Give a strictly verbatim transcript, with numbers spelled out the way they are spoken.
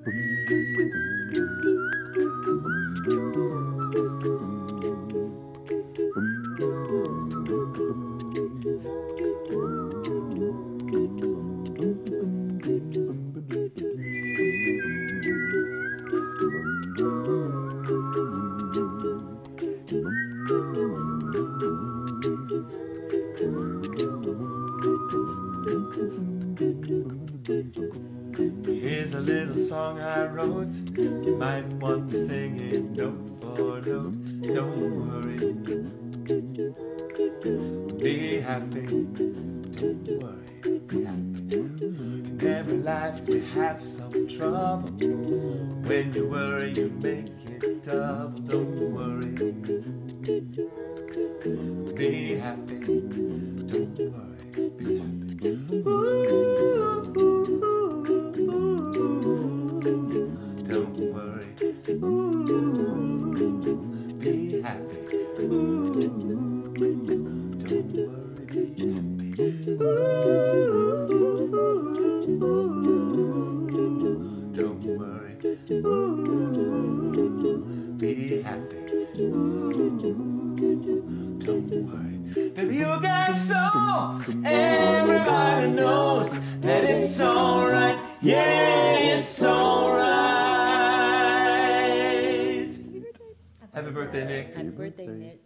Here's a little song I wrote. You might want to sing it note for note. Don't worry, be happy. Don't worry, be happy. In every life we have some trouble. When you worry, you make it double. Don't worry, be happy. Don't worry, be happy. Ooh. Don't worry, ooh, be happy. Ooh, don't worry, be happy. Ooh, don't worry, ooh, be happy. Ooh, don't worry. Baby, you got soul. Everybody knows that it's alright. Yeah, it's alright. Happy birthday, Nick. Happy birthday, Nick.